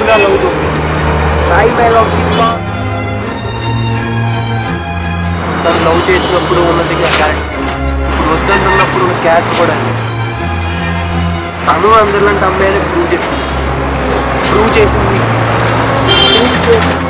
కూడా love try my love తీసుకున్నాను. తను లవ్ చేసినప్పుడు ఉన్నది క్యారెక్టర్, ఇప్పుడు వద్దంటున్నప్పుడు ఉన్న క్యారెక్టర్ కూడా తను అందరిలాంటి అమ్మాయిని ప్రూవ్ చేసింది.